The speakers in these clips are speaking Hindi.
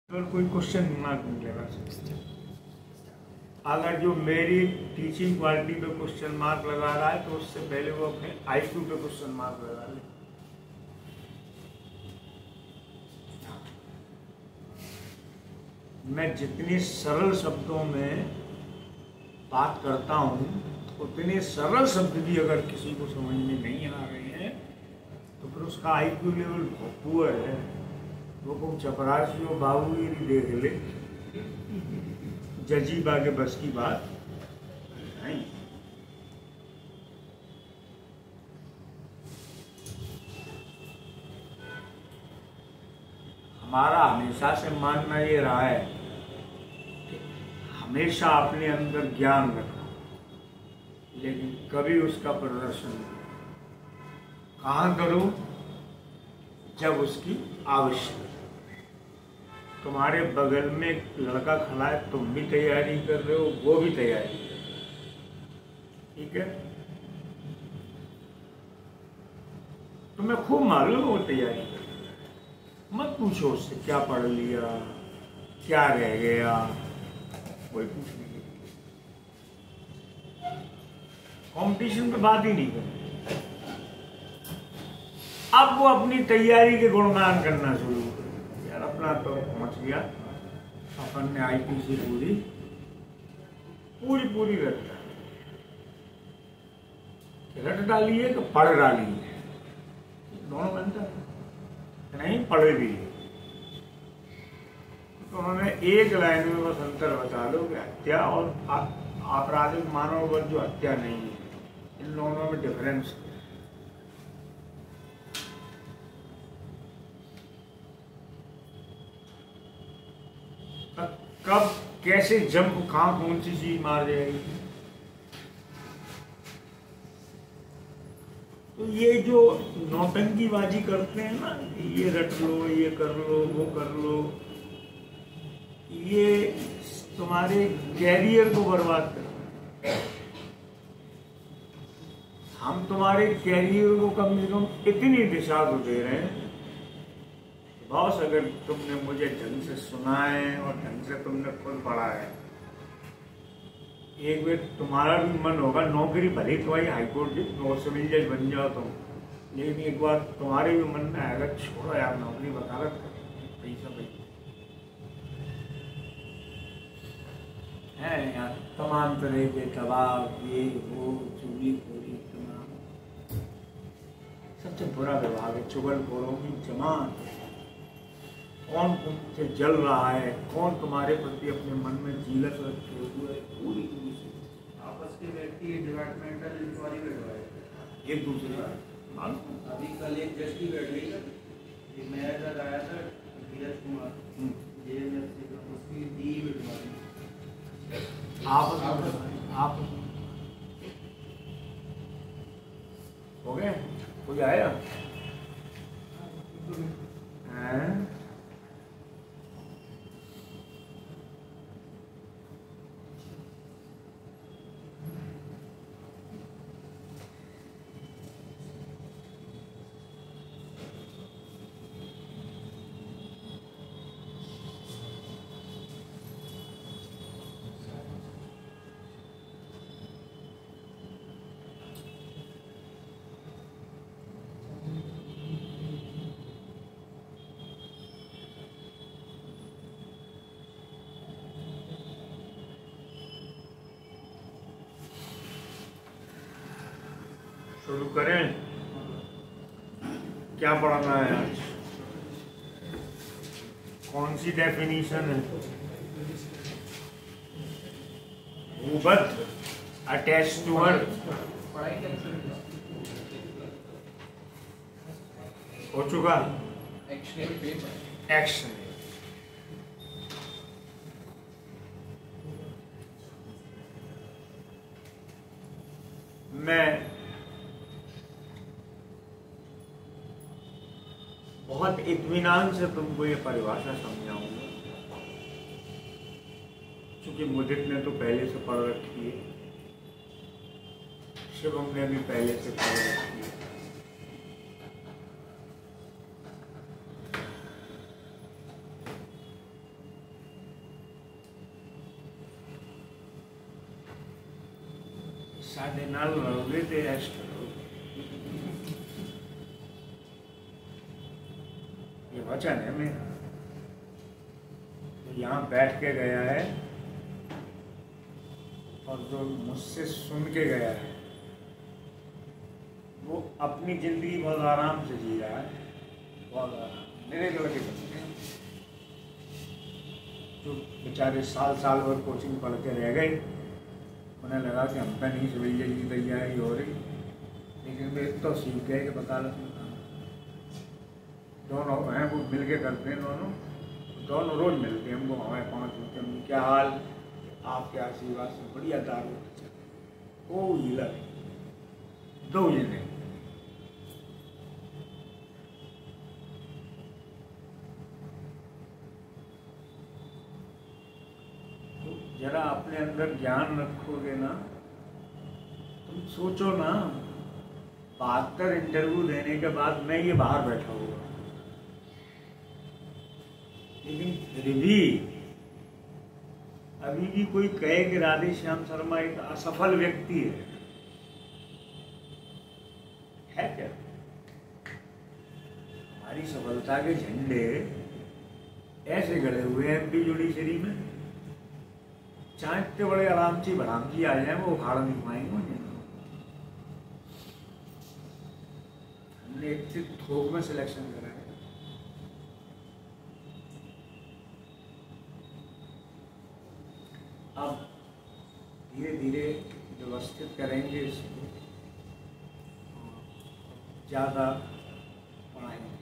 अगर कोई क्वेश्चन मार्क मिलेगा, अगर जो मेरी टीचिंग क्वालिटी पे क्वेश्चन मार्क लगा रहा है तो उससे पहले वो अपने आईक्यू पे क्वेश्चन मार्क लगा ले। मैं जितने सरल शब्दों में बात करता हूँ उतने सरल शब्द भी अगर किसी को समझ में नहीं आ रहे हैं तो फिर उसका आईक्यू लेवल बहुत पुअर है। वो को चपरासी और बाबूगिरी देख ले, जजीबा के बस की बात नहीं। हमारा हमेशा से मानना ये रहा है कि हमेशा अपने अंदर ज्ञान रखना, लेकिन कभी उसका प्रदर्शन कहाँ करो, जब उसकी आवश्यकता। तुम्हारे बगल में एक लड़का खड़ा है, तुम भी तैयारी कर रहे हो, वो भी तैयारी कर रहे हो, ठीक है? तुम्हें खूब मालूम वो तैयारी कर रहे हो। मत पूछो उससे क्या पढ़ लिया, क्या रह गया, कोई पूछने के लिए कंपटीशन पे बात ही नहीं करते। अब वो अपनी तैयारी के गुणगान करना शुरू कर, यार अपना तो पहुंच गया, अपन ने आईपीसी पूरी रट डाली है तो पढ़ डाली है, दोनों बनता नहीं, पढ़े भी है। तो उन्होंने एक लाइन में बस अंतर बता लो कि हत्या और आपराधिक मानववध जो हत्या नहीं है, इन दोनों में डिफरेंस है। कब कैसे जंप कहां कौन सी चीज मार जाएगी। तो ये जो नौटंकीबाजी करते हैं ना, ये रट लो, ये कर लो, वो कर लो, ये तुम्हारे कैरियर को बर्बाद कर। हम तुम्हारे कैरियर को कम से कम इतनी दिशा को दे रहे हैं, बॉस अगर तुमने मुझे ढंग से सुना है और ढंग से तुमने खुद पढ़ा है, एक बार तुम्हारा भी मन होगा नौकरी भले तुम्हारी हाईकोर्ट की सिविल जज बन जाओ तुम, लेकिन एक बार तुम्हारे भी मन में आएगा छोड़ो यार नौकरी वकालत पैसा है यार, तमाम तरह के दबाव, ये वो चुगली खोरी, तमाम सबसे बुरा विभाग है चुगलखोरों की जमात। कौन तुमसे जल रहा है, कौन तुम्हारे प्रति अपने मन में जीलस रखे हुए है, पूरी आपस के व्यक्ति डिपार्टमेंटल इंक्वायरी बैठवाए एक दूसरे मालूम। अभी कल एक जज की बैठ गई है, एक नया जज आया था धीरज कुमार, उसकी डी बैठवाई आप हो गए, कोई आया हैं? शुरू करें, क्या पढ़ना है आज, कौन सी डेफिनेशन है? भूबत अटैच टू अर्थ हो चुका, एक्शन। मैं बहुत इत्मीनान से तुमको ये परिभाषा समझाऊंगा, क्योंकि मुदित ने तो पहले से पढ़ रखी है, शिवम ने भी पहले से पढ़ रखी है। साढ़े नाल रहोगे तो रेस्ट करोगे। ये वचन है मेरा, तो यहाँ बैठ के गया है और जो मुझसे सुन के गया है वो अपनी जिंदगी बहुत आराम से जी रहा है, बहुत आराम। मेरे लड़के बच्चे जो बेचारे साल साल भर कोचिंग पढ़ के रह गए, उन्हें लगा कि हम पे नहीं सवैया की तैयारी हो रही, लेकिन वे तो सीख गए कि वकालत में काम। दोनों हैं वो मिल के करते हैं, दोनों रोज मिलते हैं हमको, हमारे 5 मिनट में क्या हाल, आपके आशीर्वाद से बढ़िया दारू कोई हिला नहीं, 2 जने। जरा अपने अंदर ज्ञान रखोगे ना, तुम सोचो ना 72 इंटरव्यू देने के बाद मैं ये बाहर बैठा हुआ, लेकिन फिर भी अभी भी कोई कहे कि राधे श्याम शर्मा एक असफल व्यक्ति है क्या? हमारी सफलता के झंडे ऐसे गड़े हुए हैं एमपी जुडिशरी में, चाहे इतने बड़े आराम से आ जाए वो उखाड़ नहीं पाएंगे मुझे। हमने एक थोक में सिलेक्शन करा है। अब धीरे धीरे व्यवस्थित करेंगे इसको, ज़्यादा पढ़ाएंगे,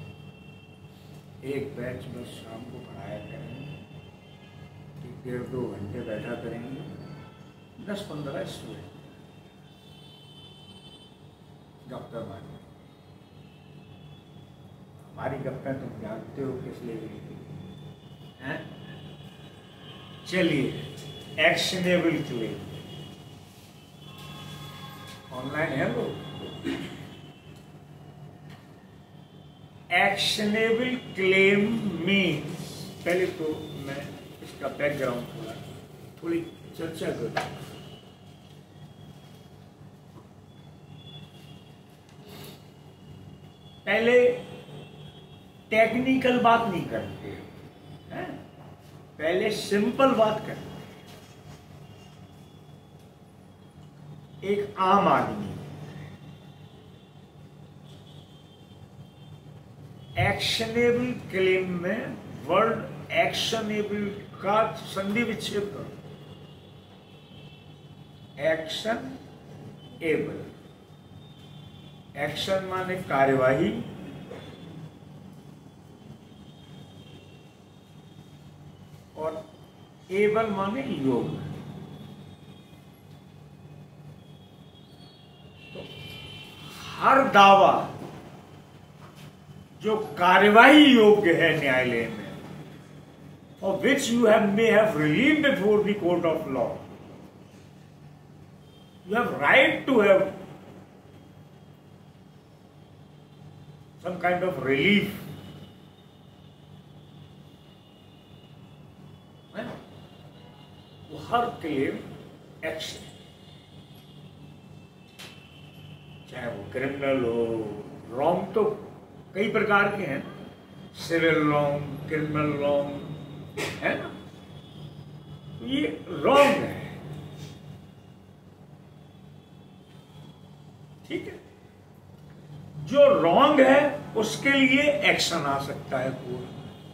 एक बैच बस शाम को पढ़ाया करेंगे, 1.5-2 घंटे बैठा करेंगे, 10-15 स्टूडेंट डॉक्टर बने। हमारी गप्पें तुम जानते हो किस लिए हैं। चलिए एक्शनेबल क्लेम ऑनलाइन है वो। एक्शनेबल क्लेम मीन्स, पहले तो मैं इसका बैकग्राउंड थोड़ी चर्चा करूं। पहले टेक्निकल बात नहीं करते हैं, पहले सिंपल बात करते। एक आम आदमी एक्शनेबल क्लेम में वर्ड एक्शनेबल का संधि विच्छेद करो। एक्शन एबल, एक्शन माने कार्यवाही, और एबल माने योग्य। तो हर दावा जो कार्यवाही योग्य है न्यायालय में, for which you may have relief before the court of law, you have right to have some kind of relief. वो हर क्लेम एक्शन, चाहे वो क्रिमिनल हो, रॉन्ग तो कई प्रकार के हैं, सिविल रॉन्ग, क्रिमिनल रॉन्ग, है ना, तो ये रॉन्ग है, ठीक है। जो रॉन्ग है उसके लिए एक्शन आ सकता है कोर्ट।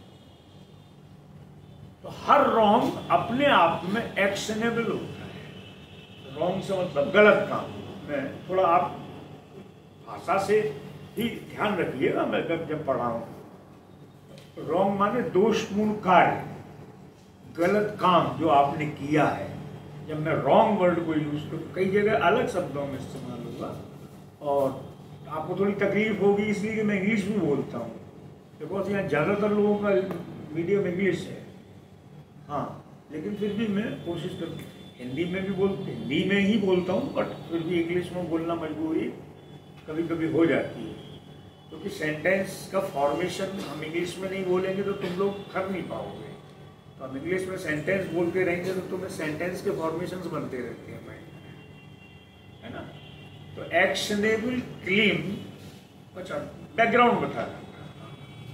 तो हर रॉन्ग अपने आप में एक्शनेबल होता है। रॉन्ग से मतलब गलत काम। मैं थोड़ा आप भाषा से ही ध्यान रखिएगा, मैं जब पढ़ा हूं। रॉन्ग माने दोषपूर्ण कार्य, गलत काम जो आपने किया है। जब मैं रॉन्ग वर्ड को यूज करूँ, कई जगह अलग शब्दों में इस्तेमाल होगा और आपको थोड़ी तकलीफ होगी, इसलिए कि मैं इंग्लिश में बोलता हूँ, बिकॉज यहाँ ज़्यादातर लोगों का मीडियम इंग्लिश है। हाँ, लेकिन फिर भी मैं कोशिश करता हूँ हिंदी में भी हिंदी में ही बोलता हूँ, बट फिर भी इंग्लिश में बोलना मजबूरी कभी कभी हो जाती है, क्योंकि सेंटेंस का फॉर्मेशन हम इंग्लिश में नहीं बोलेंगे तो तुम लोग कर नहीं पाओगे। तो हम इंग्लिश में सेंटेंस बोलते रहेंगे तो तुम्हें सेंटेंस के फॉर्मेशंस बनते रहते हैं माइंड में। है ना। तो एक्शनेबल क्लेम, अच्छा बैकग्राउंड बता रहा था।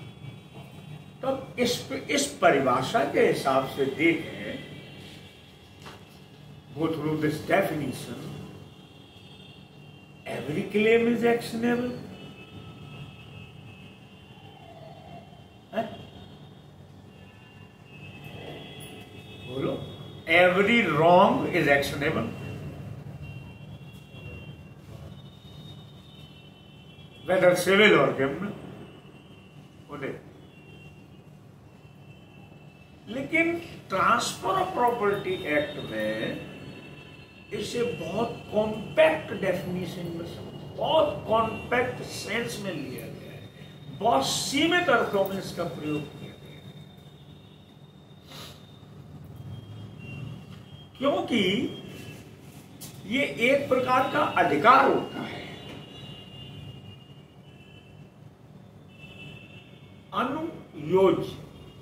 तो इस परिभाषा के हिसाब से देखें, go through this definition, every claim is actionable. बोलो, every wrong is actionable. Whether civil or criminal. बोले, लेकिन ट्रांसफर ऑफ प्रॉपर्टी एक्ट में इसे बहुत कॉम्पैक्ट डेफिनेशन में, बहुत कॉम्पैक्ट सेंस में लिया गया है, बहुत सीमित अर्थों में इसका प्रयोग किया गया है। क्योंकि ये एक प्रकार का अधिकार होता है। अनुयोज्य,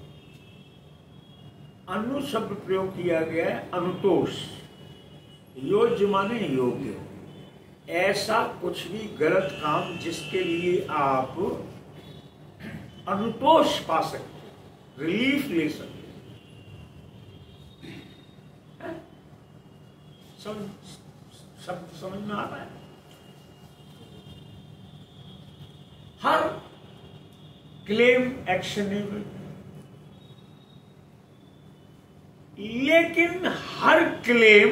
अनु शब्द प्रयोग किया गया है, अनुतोष, योज्य माने योग्य, ऐसा कुछ भी गलत काम जिसके लिए आप अनुतोष पा सकते, रिलीफ ले सकते। समझ में आ रहा है? हर क्लेम एक्शनेबल, लेकिन हर क्लेम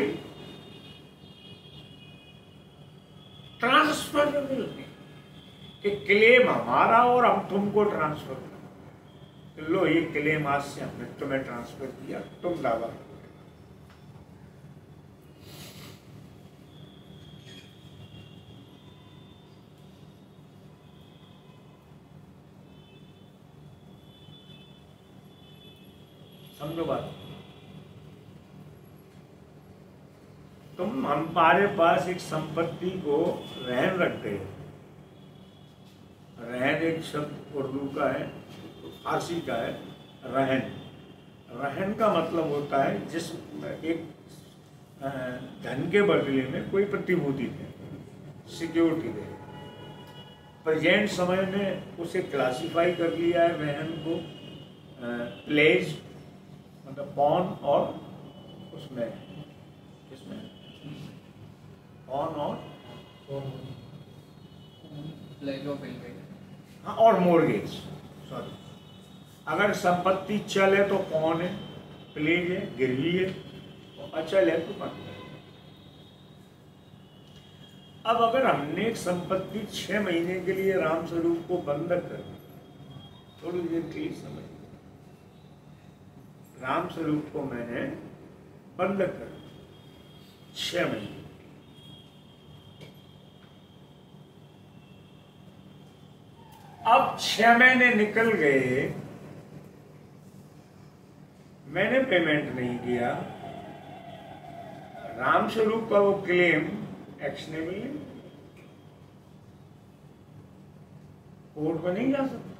ट्रांसफरेबल नहीं कि क्लेम हमारा और हम तुमको ट्रांसफर कर, लो ये क्लेम आज से हमने तुम्हें ट्रांसफर किया, तुम दावा करो। समझो बात, तुम हमारे पास एक संपत्ति को रहन रख गए। रहन एक शब्द उर्दू का है, फारसी का है, रहन। रहन का मतलब होता है जिस एक धन के बदले में कोई प्रतिभूति दे, सिक्योरिटी दे। प्रेजेंट समय में उसे क्लासिफाई कर लिया है रहन को, प्लेज मतलब पॉन, और उसमें इसमें ऑन और हाँ और मोर्गेज, सॉरी। अगर संपत्ति चल है तो पॉन है, प्लेज है, गिरवी है, और अचल है तो बंद है। अब अगर हमने एक संपत्ति 6 महीने के लिए राम स्वरूप को बंधक कर दी, थोड़ी देर के लिए समझ, राम स्वरूप को मैंने बंधक कर दिया 6 महीने। अब 6 महीने निकल गए, मैंने पेमेंट नहीं किया, राम स्वरूप का वो क्लेम एक्शनेबल है, कोर्ट में नहीं जा सकता।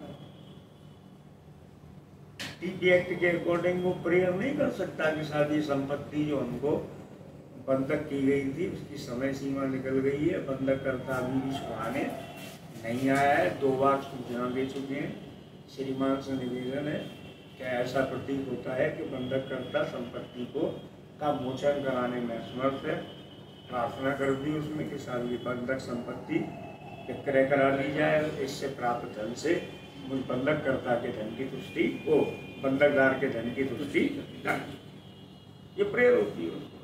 टीपी एक्ट के अकॉर्डिंग वो प्रेयर नहीं कर सकता कि शादी संपत्ति जो हमको बंधक की गई थी उसकी समय सीमा निकल गई है, बंधक करता अभी भी सुहाने नहीं आया है, 2 बार सूचना दे चुके हैं। श्रीमान से निवेदन है कि ऐसा प्रतीत होता है कि बंधक करता संपत्ति को का मोचन कराने में असमर्थ है। प्रार्थना कर दी उसमें कि सारी बंधक संपत्ति विक्रय करा ली जाए, इससे प्राप्त धन से मुझ बंधक करता के धन की तुष्टि को, बंधकदार के धन की तुष्टि, ये प्रेयर होती है उसको।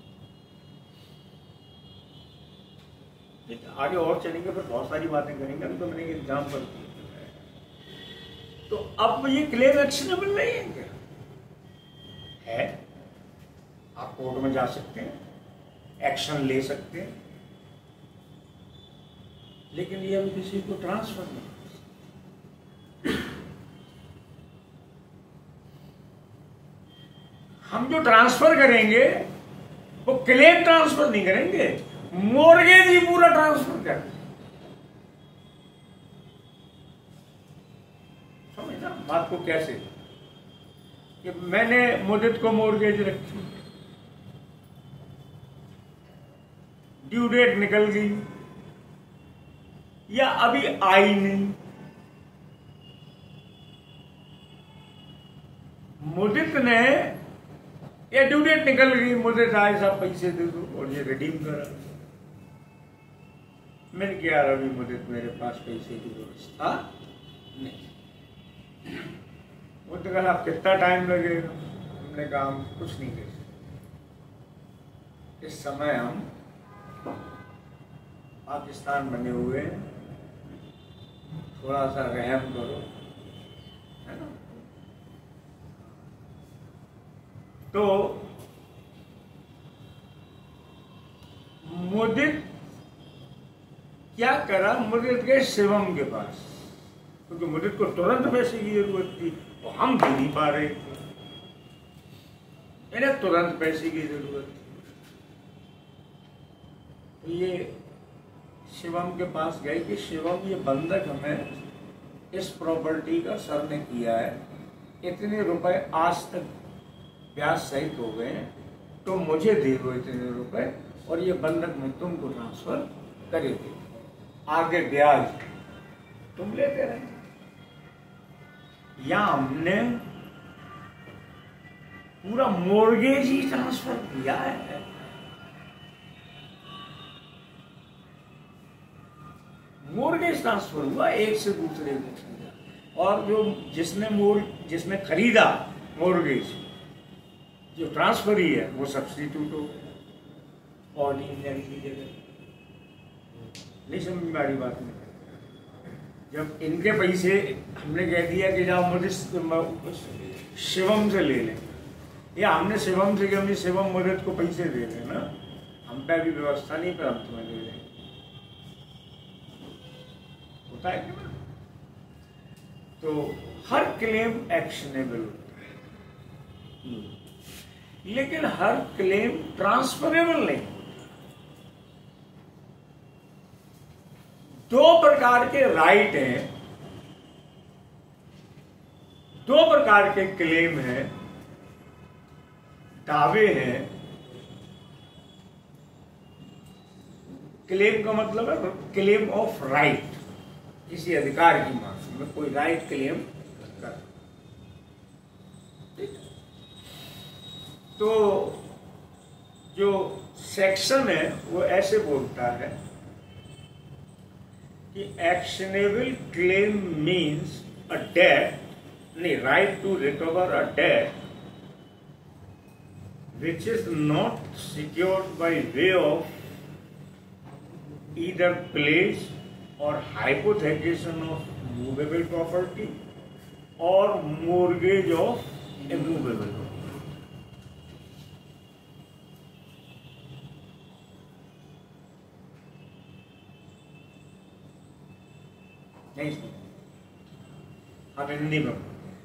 आगे और चलेंगे, फिर बहुत सारी बातें करेंगे, अभी तो मैंने एग्जाम्पल दिया। तो अब ये क्लेम एक्शनेबल नहीं है क्या? है, आप कोर्ट में जा सकते हैं, एक्शन ले सकते हैं, लेकिन ये अभी किसी को ट्रांसफर नहीं। हम जो ट्रांसफर करेंगे वो क्लेम ट्रांसफर नहीं करेंगे, मोर्गेज ही पूरा ट्रांसफर करेंगे। समझना बात को कैसे, कि मैंने मुदित को मोर्गेज रखी, ड्यू डेट निकल गई या अभी आई नहीं, मुदित ने या ड्यू डेट निकल गई, मुदित आए साहब पैसे दे दो और ये रिडीम करा। मैंने किया अभी मुदित मेरे पास पैसे की व्यवस्था नहीं। वो तो कहा कितना टाइम लगेगा, हमने कहा हम कुछ नहीं कर सकते, इस समय हम पाकिस्तान बने हुए हैं, थोड़ा सा रहम करो, है ना। तो मुदित क्या करा, मुदित गए शिवम के पास, क्योंकि मुदित को तुरंत पैसे की जरूरत थी, तो हम दे नहीं पा रहे थे, इन्हें तुरंत पैसे की जरूरत थी। तो ये शिवम के पास गए कि शिवम, ये बंधक हमें इस प्रॉपर्टी का सर ने किया है, इतने रुपए आज तक ब्याज सहित हो गए हैं, तो मुझे दे दो इतने रुपए और ये बंधक में तुमको ट्रांसफर करेंगे, आगे ब्याज तुम लेते रहे। या हमने पूरा मोर्गेज ही ट्रांसफर किया है, मोर्गेज ट्रांसफर हुआ एक से दूसरे को, और जो जिसने खरीदा मोर्गेज, जो ट्रांसफर ही है, वो सब्स्टिट्यूट हो ऑर्डिनरी की जगह। नहीं समझ में आ रही बात में? जब इनके पैसे हमने कह दिया कि जाओ मुझे शिवम से ले लें, या हमने शिवम से कहा शिवम मुदित को पैसे दे देना, हम पे अभी व्यवस्था नहीं, पर हम तुम्हें दे देंगे, होता है क्या? तो हर क्लेम एक्शनेबल होता है, लेकिन हर क्लेम ट्रांसफरेबल नहीं। दो प्रकार के राइट हैं, दो प्रकार के क्लेम हैं, दावे हैं। क्लेम का मतलब है क्लेम ऑफ राइट, किसी अधिकार की मांग में कोई राइट क्लेम कर। तो जो सेक्शन है वो ऐसे बोलता है कि actionable claim means a debt, नहीं, right to recover a debt which is not secured by way of either pledge or hypothecation of movable property or mortgage of immovable property. नहीं समझ, अब हिंदी में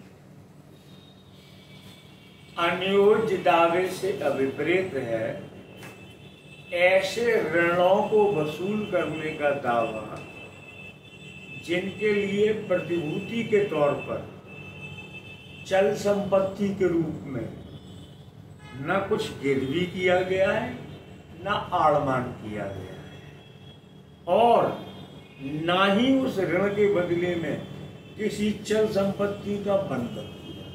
अनियोज्य दावे से अभिप्रेत है ऐसे ऋणों को वसूल करने का दावा जिनके लिए प्रतिभूति के तौर पर चल संपत्ति के रूप में न कुछ गिरवी किया गया है न आड़मान किया गया है, और न ही उस ऋण के बदले में किसी चल संपत्ति का बंधक।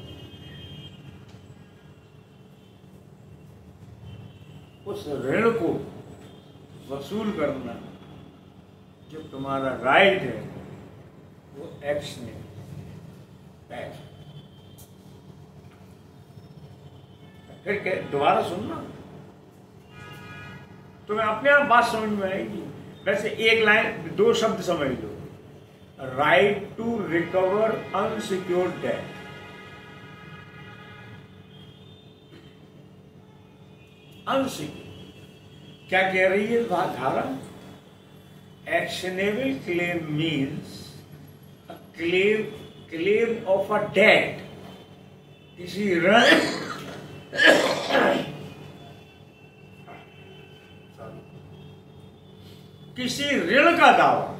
उस ऋण को वसूल करना जो तुम्हारा राइट है वो एक्शन है। फिर दोबारा सुनना, तुम्हें अपने आप बात समझ में आएगी। वैसे एक लाइन, दो शब्द समझ लो, right to recover unsecured debt. Unsecured क्या कह रही है धारा? Actionable claim means a claim of a debt, किसी ऋण किसी ऋण का दावा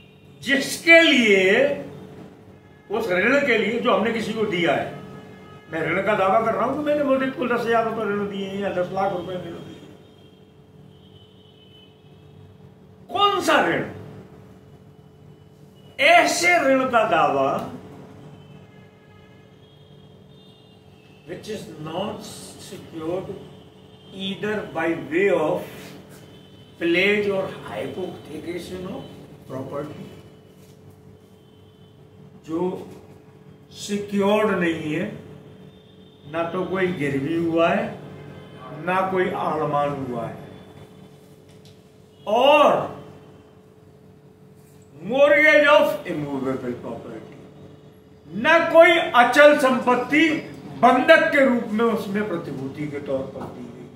जिसके लिए, उस ऋण के लिए जो हमने किसी को दिया है। मैं ऋण का दावा कर रहा हूं कि मैंने मुझे कुल 10,000 रुपए ऋण दिए हैं या 10 लाख रुपए ऋण दिए। कौन सा ऋण? ऐसे ऋण का दावा which is not secured either by way of pledge or hypothecation of property, जो सिक्योर्ड नहीं है, ना तो कोई गिरवी हुआ है ना कोई आड़मान हुआ है, और मोर्गेज ऑफ इमूवेबल प्रॉपर्टी, न कोई अचल संपत्ति बंधक के रूप में उसमें प्रतिभूति के तौर पर दी गई।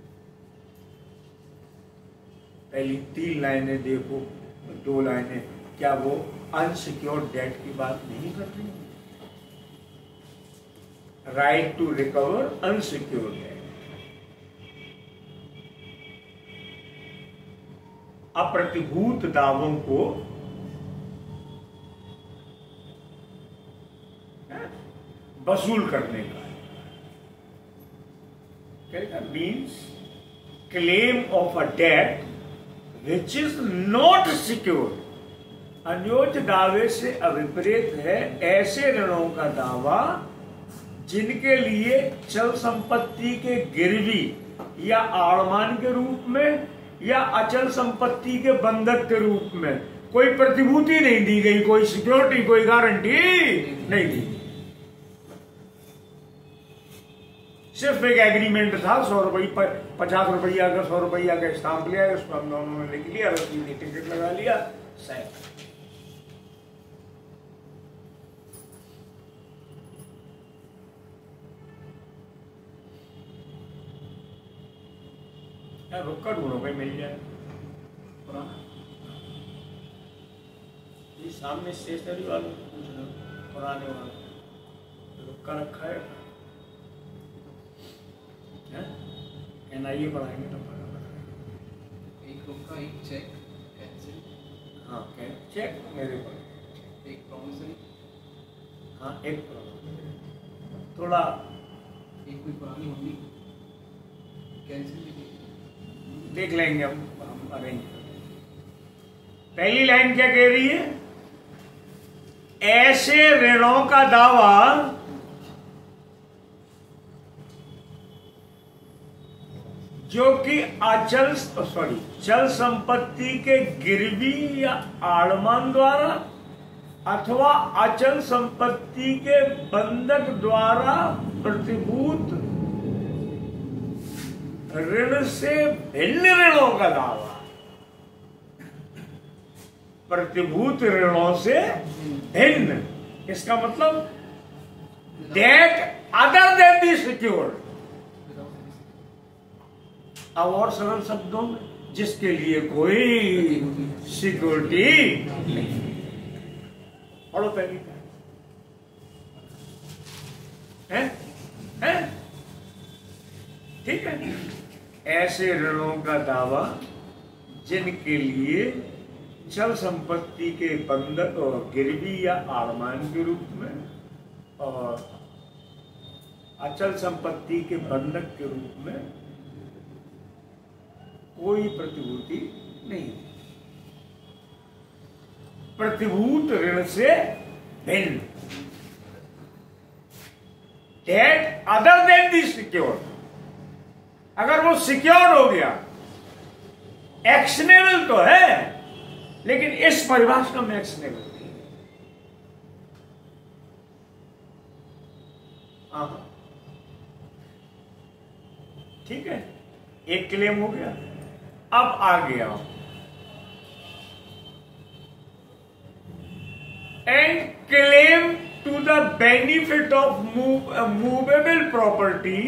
पहली 3 लाइनें देखो, 2 लाइनें, क्या वो अनसिक्योर्ड डेट की बात नहीं कर रही? Right to recover unsecured debt. अप्रतिभूत दावों को वसूल करने का means claim of a debt which is not secured. अन्योज्य दावे से अविपरीत है ऐसे ऋणों का दावा जिनके लिए चल संपत्ति के गिरवी या आड़मान के रूप में या अचल संपत्ति के बंधक के रूप में कोई प्रतिभूति नहीं दी गई, कोई सिक्योरिटी, कोई गारंटी नहीं दी। सिर्फ एक एग्रीमेंट था, 100 रुपये 50 रुपया का 100 रुपया का स्टाम्प लिया, उसको हम दोनों ने लिख लिया, रसीद टिकट लगा लिया, साइन। रुका ढूंढो भाई, मिल जाए पुराना। ये सामने स्टेशनरी वालों को पूछना, पुराने वाले रुका रखा है। NIA पढ़ाएंगे तो एक रुका, एक चेक कैंसिल, हाँ चेक मेरे पर, एक प्रॉमिसरी, हाँ एक प्रॉमिसरी, थोड़ा एक कोई पुरानी होगी कैंसिल देख लेंगे हम अरेंज करेंगे। पहली लाइन क्या कह रही है? ऐसे ऋणों का दावा जो कि चल संपत्ति के गिरवी या आड़मान द्वारा अथवा अचल संपत्ति के बंधक द्वारा प्रतिभूत ऋण से भिन्न ऋणों का दावा। प्रतिभूत ऋणों से भिन्न, इसका मतलब debt other than the secured. अब और सरल शब्दों में, जिसके लिए कोई सिक्योरिटी नहीं। पढ़ो पहली है? ठीक है। ऐसे ऋणों का दावा जिनके लिए चल संपत्ति के बंधक और गिरवी या आड़मान के रूप में और अचल संपत्ति के बंधक के रूप में कोई प्रतिभूति नहीं, प्रतिभूत ऋण से भिन्न, debt other than the secured. अगर वो सिक्योर्ड हो गया, एक्शनेबल तो है, लेकिन इस परिभाषा में एक्शनेबल नहीं। ठीक है, एक क्लेम हो गया। अब आ गया and claim to the benefit of movable property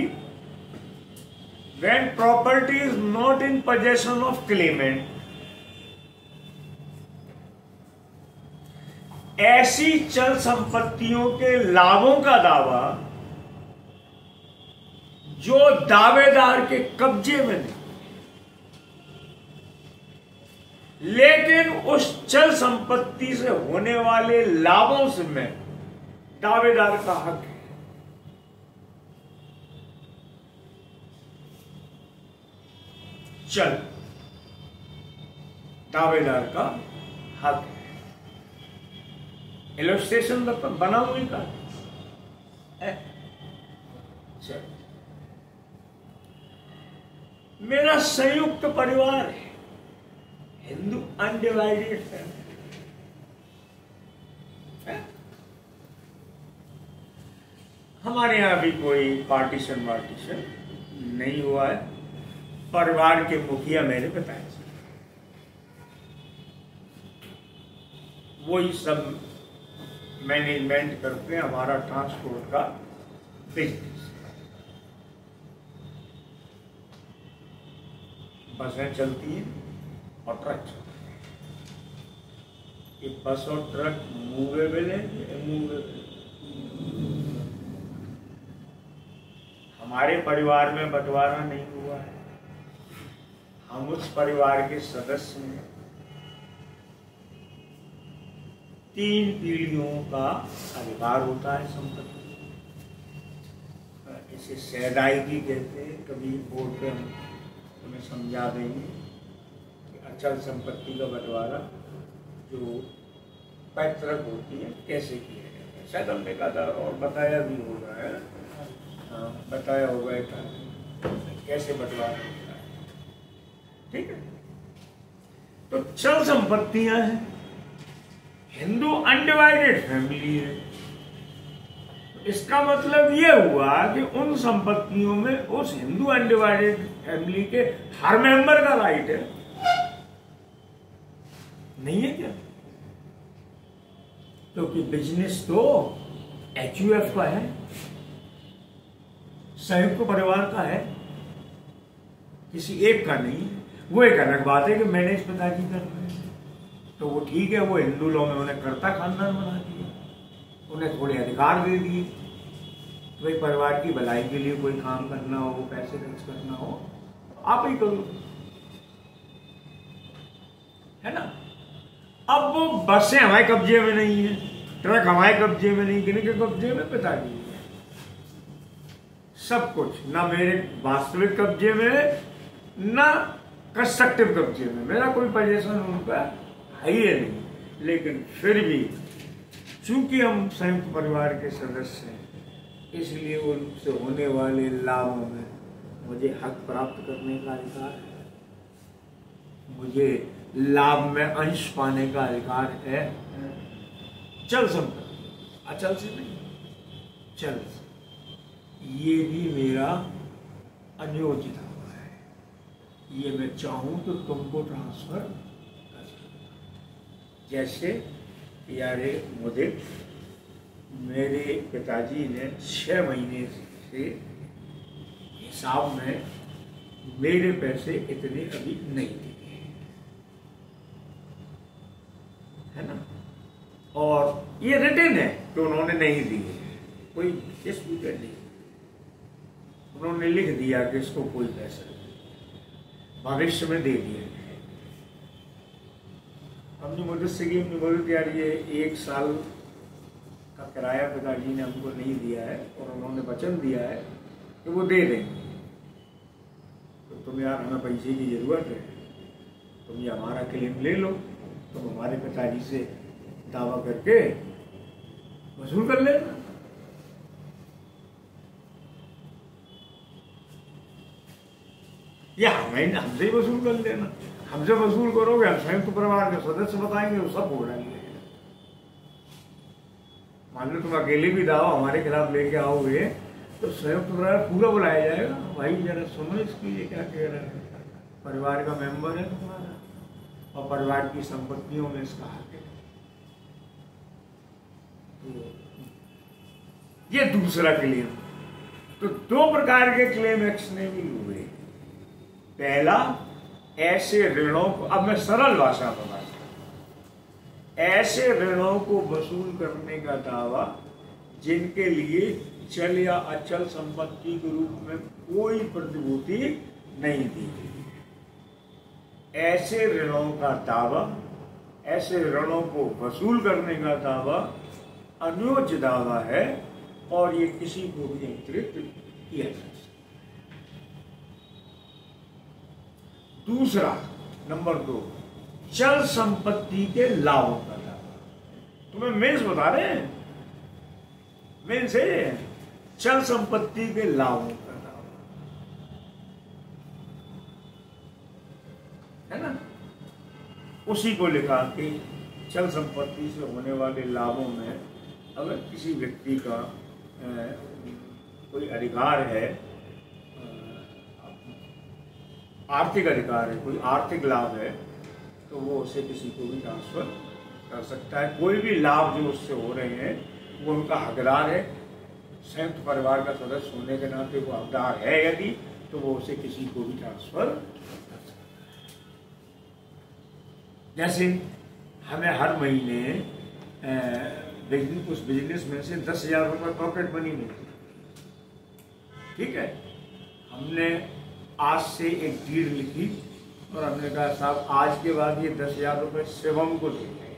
when property is not in possession of claimant। ऐसी चल संपत्तियों के लाभों का दावा जो दावेदार के कब्जे में नहीं, लेकिन उस चल संपत्ति से होने वाले लाभों से में दावेदार का हक है। चल दावेदार का हक है। इलस्ट्रेशन बना हुई का है। चल मेरा संयुक्त परिवार है, हिंदू अनडिवाइडेड फैमिली है। हमारे यहां भी कोई पार्टीशन वार्टीशन नहीं हुआ है। परिवार के मुखिया मेरे पिताजी, वही सब मैनेजमेंट करते हैं। हमारा ट्रांसपोर्ट का बिजनेस, बसें चलती हैं और ट्रक चलते हैं। ये बस और ट्रक मूवेबल है, इमूवेबल। हमारे परिवार में बंटवारा नहीं हुआ है। हम उस परिवार के सदस्य हैं। 3 पीढ़ियों का अधिकार होता है संपत्ति। इसे सैदायगी कहते हैं। कभी बोर्ड पे हम तुम्हें समझा देंगे कि अचल संपत्ति का बंटवारा जो पैतृक होती है कैसे किया जाता है। शायद हमने कहा था और बताया भी होगा है। हाँ, बताया होगा कैसे बंटवारा होता है। ठीक है। तो चल संपत्तियां हैं। हिंदू अनडिवाइडेड फैमिली है। इसका मतलब यह हुआ कि उन संपत्तियों में उस हिंदू अनडिवाइडेड फैमिली के हर मेंबर का राइट है। नहीं है क्या? क्योंकि बिजनेस तो HUF का है, संयुक्त परिवार का है, किसी एक का नहीं है। वो एक अलग बात है कि मैंने इस पिताजी कर रहे हैं, तो वो ठीक है। वो हिंदू लॉ में उन्हें कर्ता खानदान बना दिया, उन्हें थोड़े अधिकार दे दिए। भाई परिवार की भलाई के लिए कोई काम करना हो, पैसे खर्च करना हो, आप ही करो, है ना। अब वो बसें हमारे कब्जे में नहीं है, ट्रक हमारे कब्जे में नहीं, किन्हीं के कब्जे में? पिताजी है। सब कुछ ना मेरे वास्तविक कब्जे में, ना कंस्ट्रक्टिव कब्जे में। मेरा कोई पोजीशन उनका है ही नहीं। लेकिन फिर भी चूंकि हम संयुक्त परिवार के सदस्य हैं, इसलिए उनसे होने वाले लाभों में मुझे हक प्राप्त करने का अधिकार है। मुझे लाभ में अंश पाने का अधिकार है। चल संपत्ति, अचल से नहीं, चल से। ये भी मेरा अनियोजित हुआ है। ये मैं चाहूं तो तुमको ट्रांसफर कर सकता। जैसे यार मुझे मेरे पिताजी ने 6 महीने से हिसाब में मेरे पैसे इतने अभी नहीं दिए, है ना। और ये रिटर्न है कि उन्होंने नहीं दिए, कोई डिस्प्यूट नहीं। उन्होंने लिख दिया कि इसको कोई पैसा नहीं, भविष्य में दे दिया। हमने मदद से की, अपनी मदद यार ये 1 साल का किराया पिताजी ने हमको नहीं दिया है और उन्होंने वचन दिया है कि वो दे देंगे। तो तुम यार हमें पैसे की जरूरत है, तुम ये हमारा क्लेम ले लो, तुम हमारे पिताजी से दावा करके वसूल कर लेना। या हमें हमसे ही वसूल कर लेना। हमसे वसूल करोगे, हम संयुक्त परिवार के सदस्य बताएंगे, वो सब हो जाएंगे। मान लो तुम अकेले भी दावा हमारे खिलाफ लेके आओगे तो संयुक्त परिवार पूरा बुलाया जाएगा। भाई जरा सुनो इसके लिए क्या कह रहा है। परिवार का मेंबर है तुम्हारा और परिवार की संपत्तियों में इसका हक है। तो ये दूसरा क्लेम। तो 2 प्रकार के क्लेम एक्शनेबल हुए। पहला, ऐसे ऋणों को, अब मैं सरल भाषा में बात करूं, ऐसे ऋणों को वसूल करने का दावा जिनके लिए चल या अचल संपत्ति के रूप में कोई प्रतिभूति नहीं दी गई। ऐसे ऋणों का दावा, ऐसे ऋणों को वसूल करने का दावा अनुयोज्य दावा है और ये किसी को भी नियंत्रित किया जा सकता है। दूसरा, नंबर 2, चल संपत्ति के लाभों का दावा। तुम्हें मेंस बता रहे हैं, मेंस है चल संपत्ति के लाभों का दावा, है ना। उसी को लिखा कि चल संपत्ति से होने वाले लाभों में अगर किसी व्यक्ति का कोई अधिकार है, आर्थिक अधिकार है, कोई आर्थिक लाभ है, तो वो उसे किसी को भी ट्रांसफर कर सकता है। कोई भी लाभ जो उससे हो रहे हैं वो उनका हकदार है। संयुक्त परिवार का सदस्य होने के नाते वो हकदार है, यदि तो वो उसे किसी को भी ट्रांसफर कर सकता है। जैसे हमें हर महीने उस बिजनेसमैन से 10,000 रुपये पॉकेट मनी मिलती, ठीक है। हमने आज से एक डीड लिखी और हमने कहा साहब आज के बाद ये 10,000 रुपये शिवम को दे दें।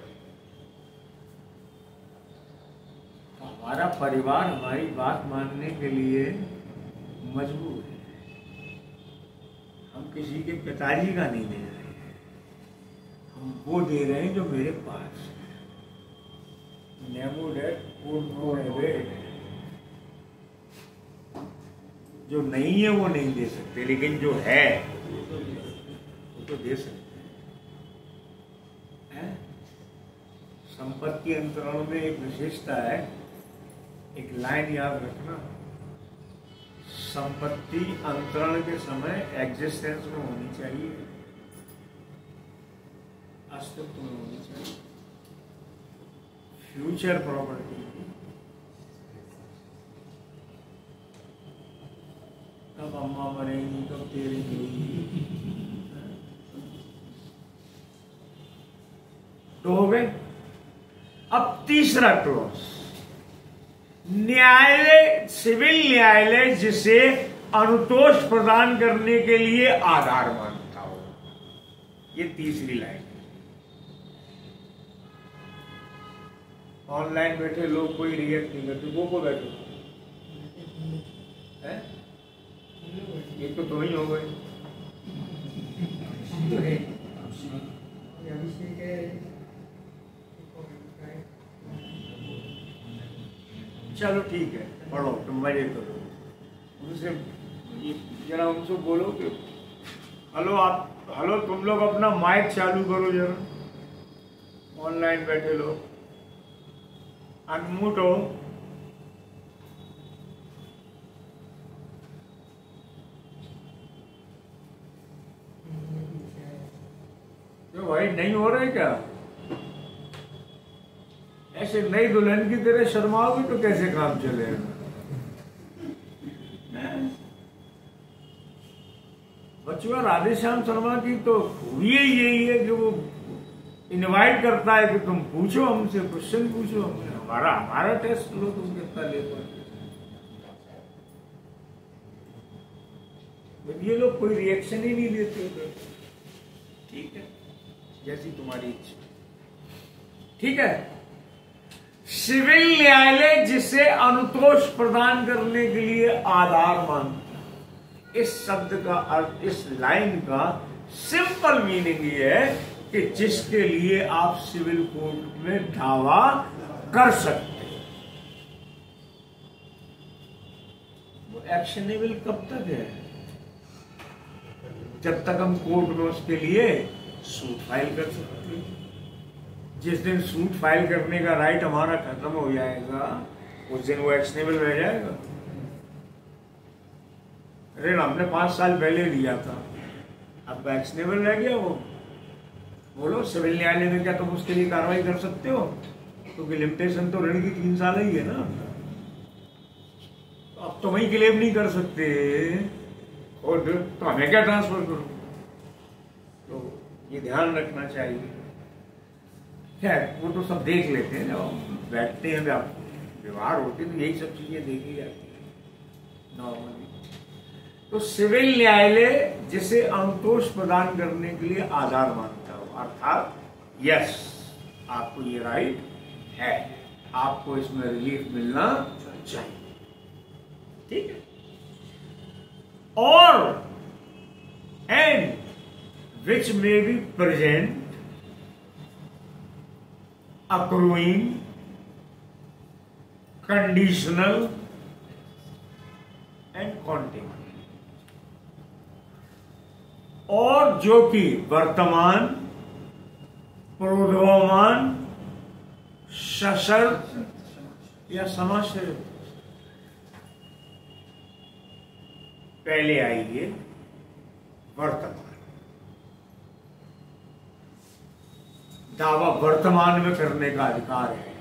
तो हमारा परिवार हमारी बात मानने के लिए मजबूर है। हम किसी के पिताजी का नहीं दे रहे हैं, हम वो दे रहे हैं जो मेरे पास है। नेमो डेट जो नहीं है वो नहीं दे सकते, लेकिन जो है वो तो दे सकते हैं। संपत्ति अंतरण में एक विशेषता है, एक लाइन याद रखना, संपत्ति अंतरण के समय एग्जिस्टेंस में होनी चाहिए, अस्तित्व में होनी चाहिए। फ्यूचर प्रॉपर्टी कब अम्मा मरेंगी, कब तेरी होगी, तो हो गए। अब तीसरा क्लॉज, न्यायालय, सिविल न्यायालय जिसे अनुतोष प्रदान करने के लिए आधार मानता हो, ये तीसरी लाइन। ऑनलाइन बैठे लोग कोई रिएक्ट नहीं करते, वो को बैठो है, ये तो तुम ही हो गए। चलो ठीक है, पढ़ो तुम, मजे करो। उनसे जरा उनसे बोलो कि हेलो आप, हेलो तुम लोग अपना माइक चालू करो जरा, ऑनलाइन बैठे लोग अनम्यूट हो। तो भाई नहीं हो रहा है क्या? ऐसे नई दुल्हन की तरह शर्माओगे तो कैसे काम चलेगा? बच्चों, राधेश्याम शर्मा की तो खूबी यही है कि वो इनवाइट करता है कि तुम पूछो हमसे, क्वेश्चन पूछो हमसे, हमारा टेस्ट लो, तुम कितना ले पाते। ये लोग कोई रिएक्शन ही नहीं देते, ठीक है, जैसी तुम्हारी इच्छा, ठीक है। सिविल न्यायालय जिसे अनुतोष प्रदान करने के लिए आधार मानता है, इस शब्द का अर्थ, इस लाइन का सिंपल मीनिंग ये है कि जिसके लिए आप सिविल कोर्ट में दावा कर सकते हैं। वो एक्शनेबल कब तक है? जब तक हम कोर्ट में उसके लिए सूट फाइल कर सकते हैं। जिस दिन सूट फाइल करने का राइट हमारा खत्म हो जाएगा, उस दिन वो एक्शनेबल रह जाएगा। अरे हमने 5 साल पहले लिया था, अब एक्शनेबल रह गया वो। बोलो सिविल न्यायालय में क्या तुम उसके लिए कार्रवाई कर सकते हो? क्योंकि लिमिटेशन तो ऋण की 3 साल ही है ना, तो अब तो वही क्लेम नहीं कर सकते, और तो हमें क्या ट्रांसफर करो? तो ये ध्यान रखना चाहिए। खैर वो तो सब देख लेते हैं, जब बैठते हैं, व्यवहार होते हैं तो यही सब चीजें देखी जाती है नॉर्मली। तो सिविल न्यायालय जिसे अनुतोष प्रदान करने के लिए आधार मानता हो, अर्थात यस आपको ये राइट है, आपको इसमें रिलीफ मिलना चाहिए, ठीक है। और and which may be present, accruing, conditional and continuing, और जो कि वर्तमान, प्रोद्भवमान, सशर्त या समाश्रित। पहले आइए वर्तमान। दावा वर्तमान में करने का अधिकार है।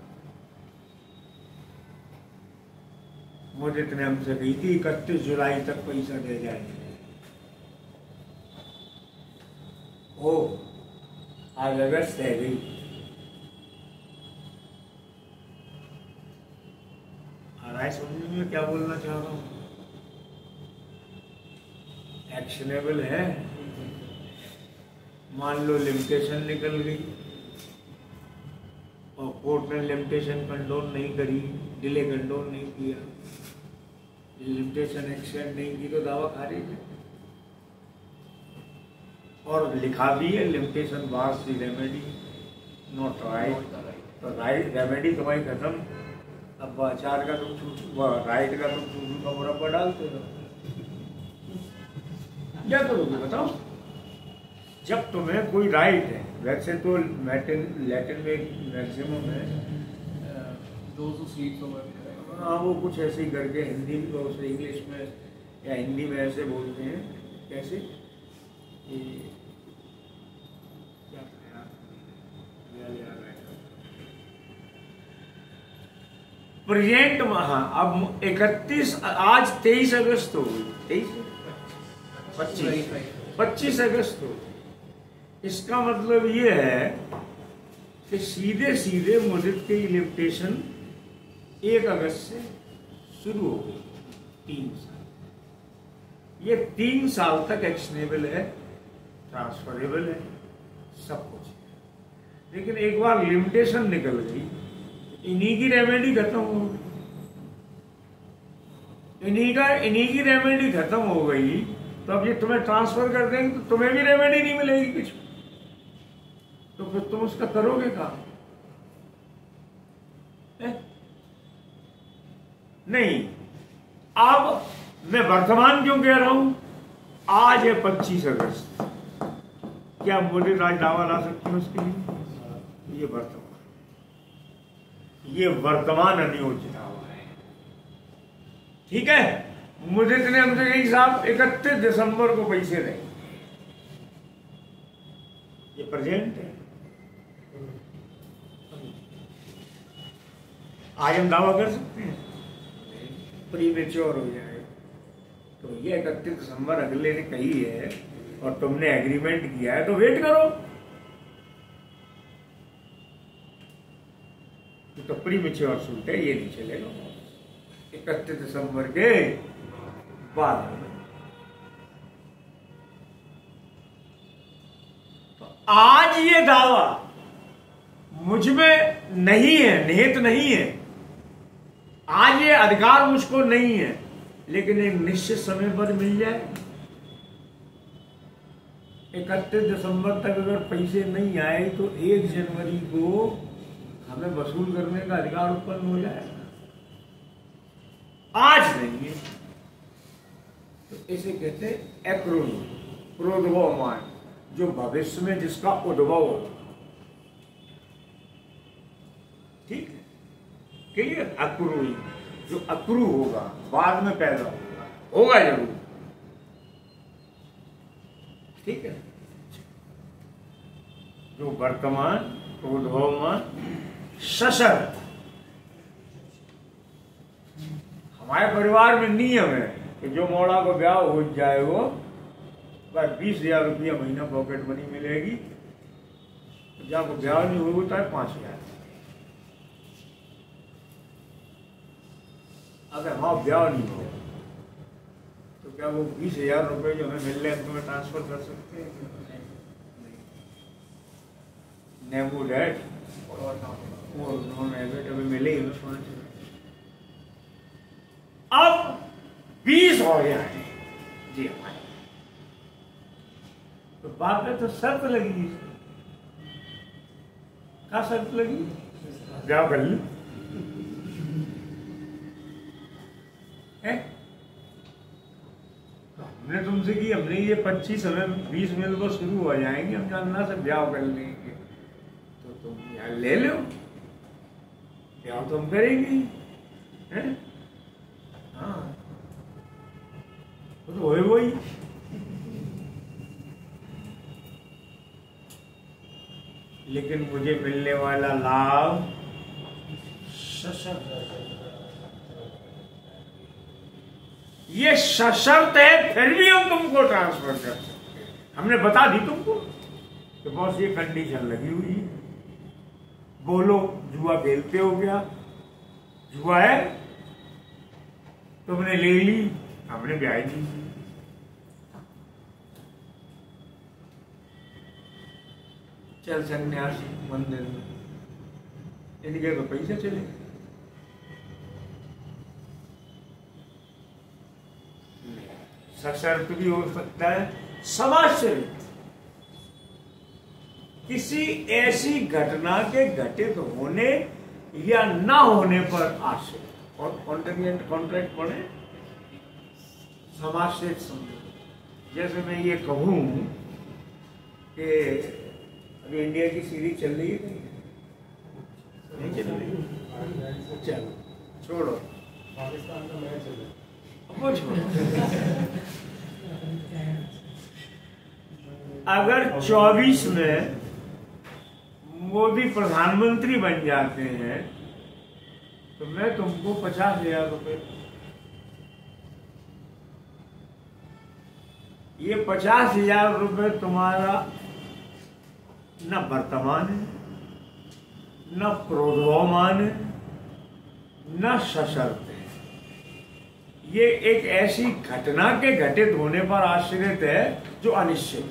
मुझे इतने हमसे कही थी 31 जुलाई तक पैसा दे जाएंगे। ओ आज अगस्त है गई। आ रहा है समझ में क्या बोलना चाह रहा हूं? एक्शनेबल है। मान लो लिमिटेशन निकल गई और कोर्ट ने लिमिटेशन कंडोन नहीं करी, डिले कंडोन नहीं किया, लिमिटेशन एक्सटेंड नहीं की तो दावा खारिज है। और लिखा भी है limitation bars the remedy not right. तो राइट रेमेडी तुम्हारी खत्म। अब आचार का तुम राइट का तुम चूसू का मुरब्बा डालते हो, क्या करोगे बताओ? जब तुम्हें कोई राइट है, वैसे तो लैटिन में मैक्सिमम है हाँ, वो कुछ ऐसे ही करके हिंदी में उसे इंग्लिश में या हिंदी में ऐसे बोलते हैं। कैसे प्रेजेंट हाँ। अब 31 आज 23 अगस्त हो गई, 25 अगस्त हो। इसका मतलब ये है कि सीधे सीधे मुद्दत की लिमिटेशन 1 अगस्त से शुरू हो गई। 3 साल, ये 3 साल तक एक्शनेबल है, ट्रांसफरेबल है, सब कुछ है। लेकिन एक बार लिमिटेशन निकल गई, इन्हीं की रेमेडी खत्म हो गई। इन्हीं की रेमेडी खत्म हो गई तो अब ये तुम्हें ट्रांसफर कर देंगे तो तुम्हें भी रेमेडी नहीं मिलेगी कुछ। तो फिर तुम उसका करोगे काम? नहीं। अब मैं वर्तमान क्यों कह रहा हूं? आज है 25 अगस्त। क्या मुझे राज दावा ला सकती हूं उसके लिए? ये वर्तमान अनियोजित दावा है। ठीक है। मुझे इतने हमसे कही साहब 31 दिसंबर को पैसे देंगे, ये प्रेजेंट है। आज हम दावा कर सकते हैं? प्रीमेच्योर हो जाए। तो ये 31 दिसंबर अगले ने कही है और तुमने एग्रीमेंट किया है तो वेट करो। तो प्रीमेच्योर सूट है, ये नहीं चलेगा। 31 दिसंबर के बाद तो आज ये दावा मुझ में नहीं है, निहित नहीं है। आज ये अधिकार मुझको नहीं है, लेकिन एक निश्चित समय पर मिल जाए। 31 दिसंबर तक अगर पैसे नहीं आए तो 1 जनवरी को हमें वसूल करने का अधिकार उत्पन्न हो जाएगा। आज नहीं है तो इसे कहते हैं एक्रोन, प्रोद्भवमान, जो भविष्य में जिसका उद्भव होगा। ठीक है, क्लियर? अक्रू, जो अक्रू होगा, बाद में पैदा होगा जरूर। ठीक है। जो वर्तमान, प्रोद्भवमान, सशर्त। हमारे परिवार में नियम है कि जो मोड़ा को ब्याह हो जाए वो 20,000 रुपया महीना पॉकेट मनी मिलेगी। जहाँ को ब्याह नहीं होता है 5,000। अगर वहां ब्याह नहीं हो तो क्या वो 20,000 रुपये जो हमें मिल रहे हैं तुम्हें ट्रांसफर कर सकते हैं? नेमू डैड और अभी मिले ही उसमें। अब 20 हो गया है जी हमारे। तो बाद में तो शर्त लगी, क्या शर्त लगी? ब्याह कर ली है? तो हमने तुमसे की, हमने ये 25 हमें 20 मिनट तो शुरू हो जाएंगे, हम जानना से ब्याह कर लेंगे, तो तुम यार ले लो, ब्याह तो हम करेंगे हैं? हाँ तो होए वही। लेकिन मुझे मिलने वाला लाभ सशर्त, ये सशर्त है, फिर भी हम तुमको ट्रांसफर कर सकते हैं। हमने बता दी तुमको कि बॉस ये कंडीशन लगी हुई है, बोलो जुआ खेलते हो क्या? जुआ है, तुमने ले ली, हमने ब्याह दी। चल सन्यासी मंदिर में, इनके तो पैसे चले। सशर्त भी हो सकता है, समाश्रित, किसी ऐसी घटना के घटित होने या ना होने पर आश्रित। और कॉन्ट्रेक्ट पढ़े, समाश्रित समझो। जैसे मैं ये कहूं कि अभी इंडिया की सीरीज चल रही है, नहीं चल रही? चलो छोड़ो, पाकिस्तान का मैच चल रहा है, वो छोड़ो। अगर 24 में मोदी प्रधानमंत्री बन जाते हैं तो मैं तुमको 50,000 रुपए, ये 50,000 रुपए तुम्हारा न वर्तमान है, न प्रोद्भवमान है, न सशर्त है। ये एक ऐसी घटना के घटित होने पर आश्रित है जो अनिश्चित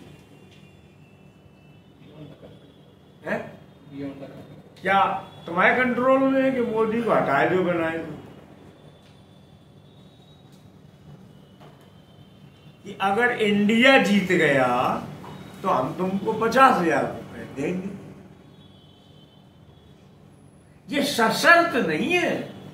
है। क्या तुम्हारे कंट्रोल में है कि मोदी को हटाए दो, बनाए दो? कि अगर इंडिया जीत गया तो हम तुमको 50,000 रुपए देंगे। ये सशर्त नहीं है,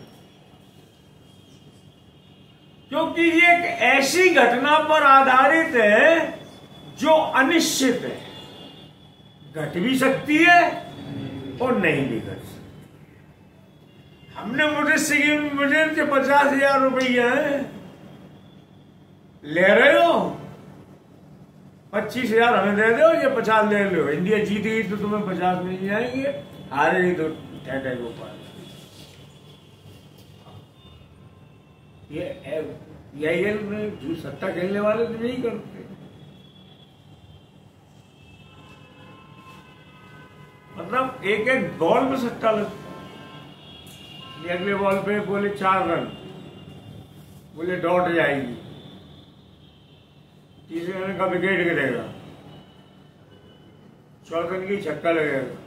क्योंकि ये एक ऐसी घटना पर आधारित है जो अनिश्चित है, घट भी सकती है और नहीं भी घट सकती। हमने मुझे 50,000 रुपया ले रहे हो, 25,000 हमें दे दो, ये 50 ले लो। इंडिया जीत गई तो तुम्हें 50 मिल जाएंगे, हार गई तो ठहठे को पास। ये जो सट्टा खेलने वाले तो नहीं करते। मतलब एक एक बॉल में सट्टा लगता है। अगले बॉल पे बोले 4 रन, बोले डॉट जाएगी, तीसरे रन का विकेट गिरेगा, चौथे रन की छक्का लगेगा।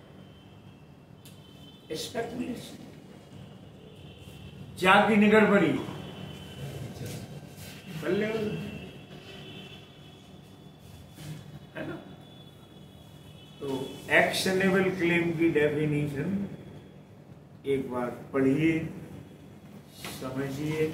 स्पेकुलेशन, जाग की निकल पड़ी, बल्ले है ना। तो एक्शनेबल क्लेम की डेफिनेशन एक बार पढ़िए, समझिए।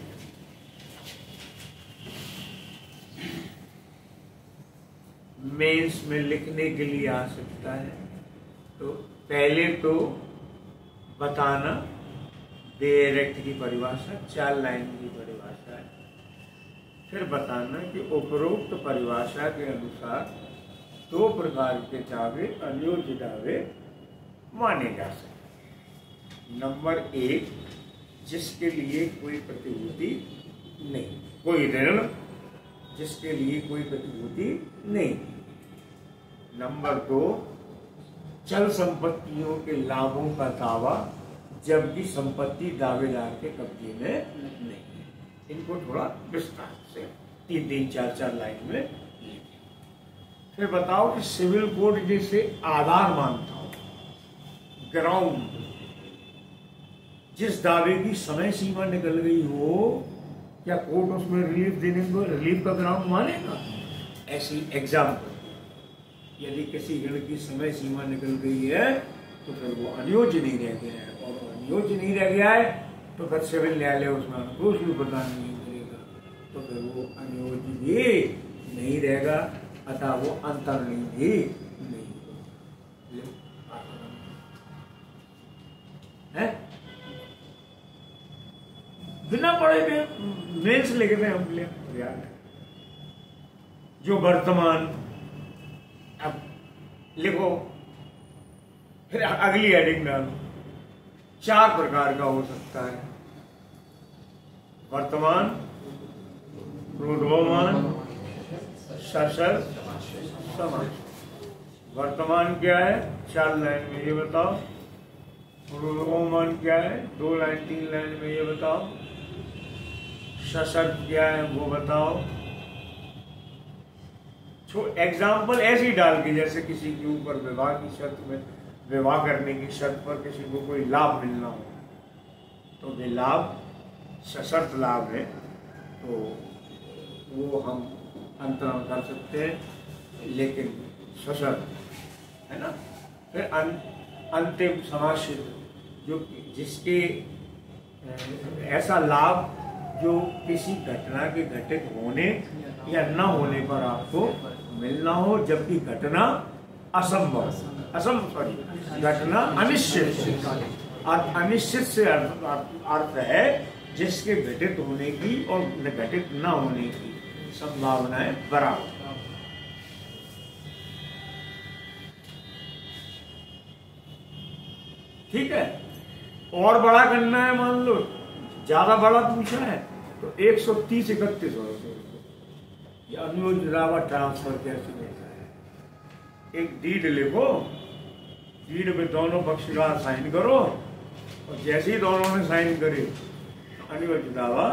मेंस में लिखने के लिए आ सकता है। तो पहले तो बताना बेयर एक्ट की परिभाषा, 4 लाइन की परिभाषा है। फिर बताना कि उपरोक्त परिभाषा के अनुसार 2 प्रकार के दावे अयोग्य दावे माने जा सकते। नंबर 1, जिसके लिए कोई प्रतिभूति नहीं, कोई ऋण जिसके लिए कोई प्रतिभूति नहीं। नंबर 2, चल संपत्तियों के लाभों का दावा जबकि संपत्ति दावेदार के कब्जे में नहीं है। इनको थोड़ा विस्तार से 3-3, 4-4 लाइन में लिखें। फिर बताओ कि सिविल कोड जिसे आधार मानता हो, ग्राउंड, जिस दावे की समय सीमा निकल गई हो, क्या कोर्ट उसमें रिलीफ देने को रिलीफ का ग्राउंड मानेगा? ऐसी एग्जाम्पल यदि किसी ऋण की समय सीमा निकल गई है तो फिर वो अनियोज्य नहीं रह गया है, और अनियोज्य नहीं रह गया है तो फिर सिविल न्यायालय उसमें अनुतोष भी प्रदान नहीं करेगा, तो फिर वो अनियोज्य भी नहीं रहेगा, अतः वो अंतर्णी भी नहीं है। बिना पढ़े हुए मेल्स लिखते हैं हम लोग यार, जो वर्तमान। अब लिखो, फिर अगली हेडिंग डालो, 4 प्रकार का हो सकता है, वर्तमान, पूर्वमान, सशर्त, समास। वर्तमान क्या है 4 लाइन में ये बताओ, पूर्वमान क्या है 2 लाइन 3 लाइन में ये बताओ, सशर्त क्या है वो बताओ। एग्जाम्पल ऐसे ही डाल के, जैसे किसी के ऊपर विवाह की शर्त में, विवाह करने की शर्त पर किसी को कोई लाभ मिलना हो तो वे लाभ सशर्त लाभ है, तो वो हम अंतरण कर सकते हैं, लेकिन सशर्त है ना। फिर अंतिम समाश्रित, जो जिसके ऐसा लाभ जो किसी घटना के घटित होने या न होने पर आपको मिलना हो, जबकि घटना घटना अनिश्चित, अनिश्चित से अर्थ है जिसके घटित होने की और घटित न होने की संभावनाएं बराबर। ठीक है, और बड़ा करना है, मान लो ज्यादा बड़ा पूछा है तो 130-31 हो, अनुयोजन ट्रांसफर कैसे होता है। एक डीड लिखो, डीड में दोनों पक्षकार साइन करो, और जैसे ही दोनों ने साइन करे अनुयोजन दावा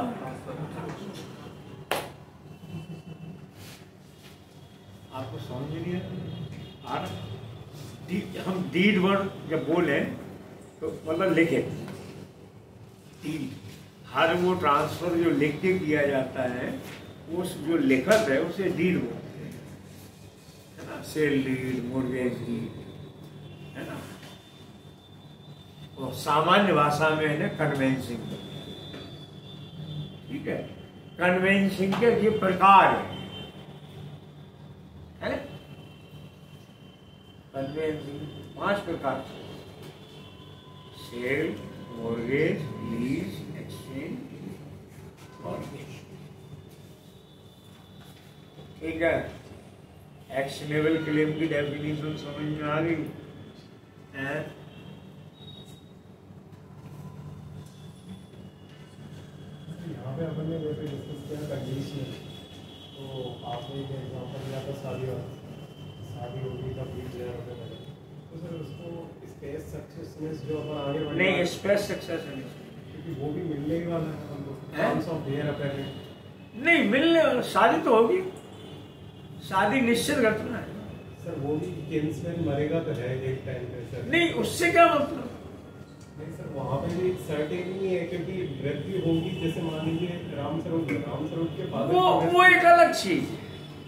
आपको समझ नहीं है। हम डीड वर्ड जब बोले तो मतलब लिखे, डीड हर वो ट्रांसफर जो लिख के किया जाता है, उस जो लेखक है उसे डीड बोलते हैं, है ना। सेल डीड, मोर्गेज डीड, है ना। और सामान्य भाषा में है कन्वेंसिंग। ठीक है, कन्वेंसिंग के ये प्रकार है, कन्वेंसिंग 5 प्रकार से, सेल, मोर्गेज, लीज, एक्सचेंज और ठीक है। एक्शनेबल क्लेम की डेफिनेशन समझ में आ गई है। यहाँ पे अपन ने जैसे डिस्कस किया कंडीशन, तो आपने एक एग्जांपल दिया था शादी होगी तब भी तो सर उसको स्पेस सक्सेसनेस जो अपन आगे बढ़े नहीं, स्पेस सक्सेस नहीं, क्योंकि वो भी मिलने ही वाला है अपन को, टर्म्स ऑफ देयर अपेरेंट नहीं मिलने, शादी तो होगी, शादी निश्चित घटना है सर। वो भी किंग्समैन मरेगा तो है एक टाइम पे सर, नहीं, उससे क्या मतलब। नहीं सर, वहाँ पे भी सर्टेन नहीं है, क्योंकि मृत्यु होगी, जैसे मान लीजिए रामस्वरूप के फादर, वो एक अलग चीज है,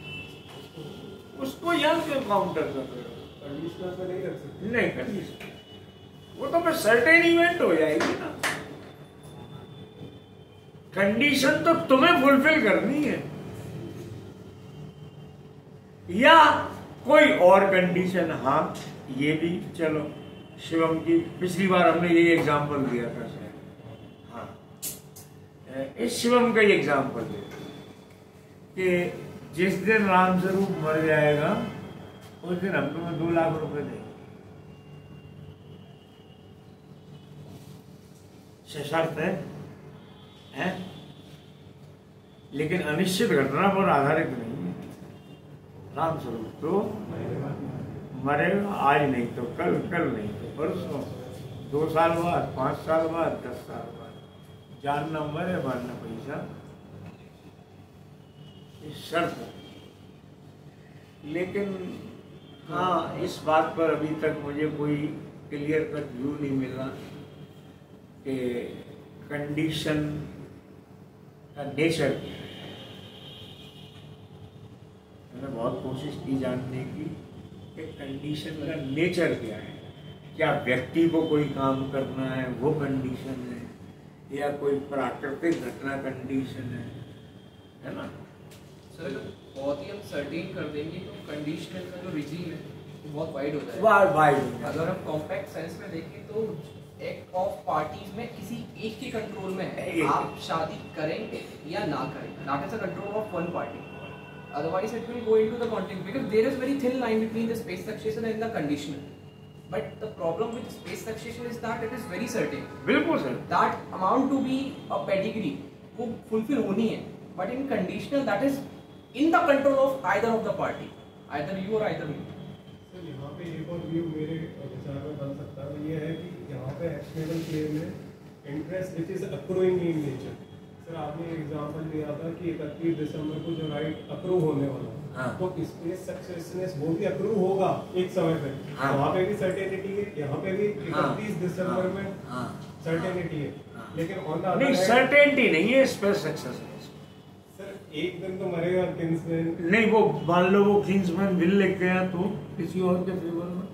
उसको यहाँ पे काउंटर कर रहे हो, कंडीशनल पे नहीं रख सकते। नहीं कंडीशन, वो तो फिर सर्टेन इवेंट हो जाएगी ना। कंडीशन तो तुम्हें फुलफिल करनी है, या कोई और कंडीशन। हाँ, ये भी चलो, शिवम की पिछली बार हमने यही एग्जांपल दिया था शायद। हाँ, इस शिवम का ही एग्जांपल दिया कि जिस दिन रामस्वरूप मर जाएगा उस दिन हम तुम्हें 2 लाख रुपए देंगे, सशर्त है, लेकिन अनिश्चित घटना पर आधारित नहीं है। रामस्वरूप तो मरेगा, आज नहीं तो कल, कल नहीं तो परसों, 2 साल बाद, 5 साल बाद, 10 साल बाद, जानना मरे मारना पैसा, इस शर्त। लेकिन हाँ, इस बात पर अभी तक मुझे कोई क्लियर कट व्यू नहीं मिला कि कंडीशन का नेचर क्या है। मैंने बहुत कोशिश की जानने की, कि कंडीशन का नेचर क्या है, क्या व्यक्ति को कोई काम करना है वो कंडीशन है या कोई प्राकृतिक घटना कंडीशन है ना। सर बहुत ही हम सर्टेन कर देंगे तो कंडीशनल का जो रिजीम है वो बहुत वाइड होता है। वाइड। अगर हम कॉम्पैक्ट सेंस में देखें तो एक ऑफ पार्टीज में किसी एक के कंट्रोल में है, आप शादी करें या ना करें, that is a control of one party. Otherwise, it will go into the conflict because there is very thin line between the space succession and the conditional. But the problem with space succession is that it is very certain. बिल्कुल sir. That amount to be a pedigree वो fulfill होनी है. But in conditional, that is in the control of either of the party, either you or either me. Sir यहाँ पे एक और व्यू मेरे विचार में बन सकता है, ये है कि यहाँ पे एक्शनेबल क्लेम में interest which is accruing in nature. Sir आपने एग्जांपल दिया था कि 31 दिसंबर को जो राइट अप्रूव होने वाला है, हाँ। तो स्पेस सक्सेसनेस वो भी अप्रूव होगा एक समय पे, हाँ। वहाँ पे भी सर्टेनिटी है, यहाँ पे भी 31 दिसंबर में हाँ। सर्टेनिटी है, लेकिन ऑन द नहीं सर्टेनिटी नहीं है स्पेस सक्सेस। सर एक दिन तो मरेगा किंग्समैन, नहीं वो मान लो वो किंग्समैन बिल लेके गया तो किसी और के फेवर में।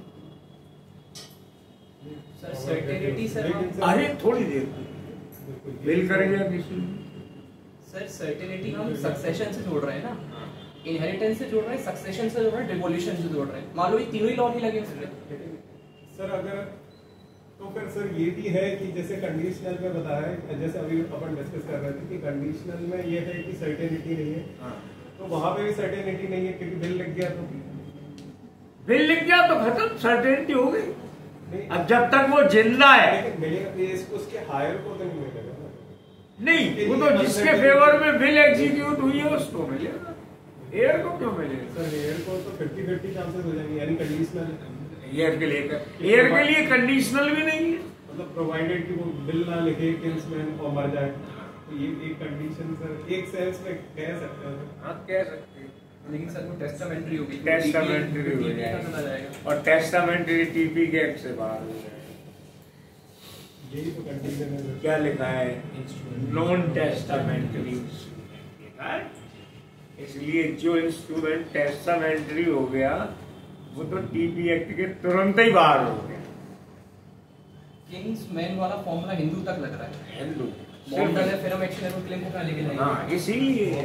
सर सर्टेनिटी सर अरे थोड़ी देर बिल करेगा किसी। सर सर्टेनिटी हम सक्सेशन से जोड़ रहे हैं ना, इनहेरिटेंस से जोड़ रहे हैं, सक्सेशन से जोड़ रहे हैं, डिवोल्यूशन से जोड़ रहे हैं। मान लो ये तीनों ही लॉ नहीं लगे सर अगर तो फिर सर ये भी है कि जैसे कंडीशनल में बताया है, जैसे अभी अपन डिस्कस कर रहे थे कि कंडीशनल में ये है कि सर्टेनिटी नहीं है, तो वहाँ पे भी सर्टेनिटी नहीं है क्योंकि बिल लग गया तो बिल लिख गया तो खत्म, सर्टेनिटी हो गई। अब जब तक वो जिंदा है लेकिन मिलेगा उसके हायर को तो नहीं मिलेगा ना। नहीं, वो तो जिसके फेवर में बिल एग्जीक्यूट हुई है उसको मिलेगा, एयर को क्यों मिलेगा? सर एयर को तो 50-50 चांसेस हो जाएंगे, यानी कंडीशनल एयर के लिए कंडीशनल भी नहीं है, मतलब प्रोवाइडेड कि वो बिल ना लिखे किंग्समैन और मर जाए, तो ये एक कंडीशन सर एक सेंस में कह सकते हैं। हाँ कह सकते हैं, लेकिन सर वो टेस्टामेंट्री होगी, टेस्टामेंट्री हो जाएगा और टेस्टामेंट्री टीपी के एक्ट से बाहर हो जाएगा। यही तो कंडीशन है। क्या लिखा है? नॉन टेस्टामेंट्री लिखा है, इसलिए जो इंस्ट्रूमेंट टेस्टामेंट्री हो गया वो तो टीपी एक्ट के तुरंत ही बाहर हो गया। किंग्समैन वाला फॉर्मूला हिंदू तक लग रहा है, हिंदू मॉडल है, फिर हम एक्शन क्लेम को कहां लेके जाएंगे? हाँ इसीलिए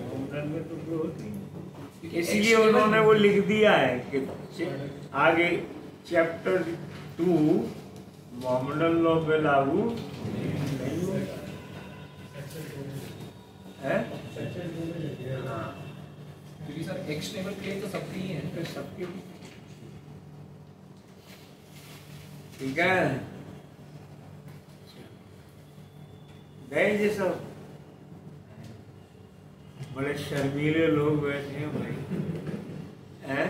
इसलिए उन्होंने वो लिख दिया है कि आगे चैप्टर 2 मोहम्मदन लॉ पे लागू है। हाँ क्योंकि सर एक्शनेबल क्लेम तो सबके ही है, तो सबके ठीक है। गए जी सब बड़े शर्मीले लोग बैठे हैं भाई, हैं?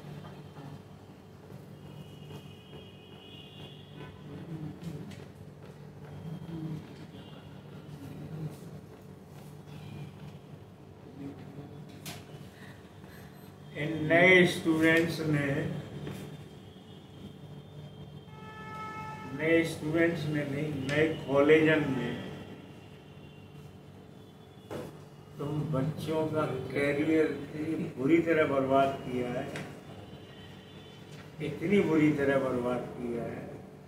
इन नए स्टूडेंट्स ने नहीं, नए कॉलेजन में तुम बच्चों का कैरियर इतनी बुरी तरह बर्बाद किया है, इतनी बुरी तरह बर्बाद किया है।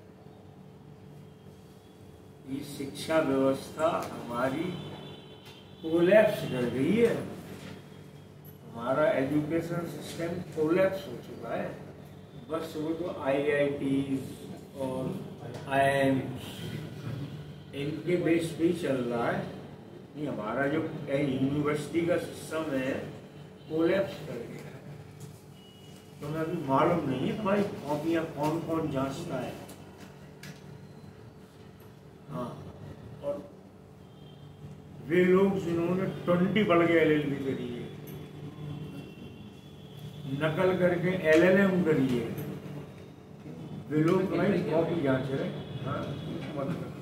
ये शिक्षा व्यवस्था हमारी कोलैप्स कर गई है, हमारा एजुकेशन सिस्टम कोलैप्स हो चुका है। बस वो तो IITs और IIMs इनके बेस पे ही चल रहा है। नहीं, हमारा जो यूनिवर्सिटी का सिस्टम है कोलैप्स कर गया है। तुम्हें अभी मालूम नहीं है तुम्हारी कॉपियाँ कौन कौन जांचता है। हाँ, और वे लोग जिन्होंने 20 बढ़ के LLB करी है, नकल करके LLM करी है, वे लोग तुम्हारी कॉपी जांच रहे। हाँ,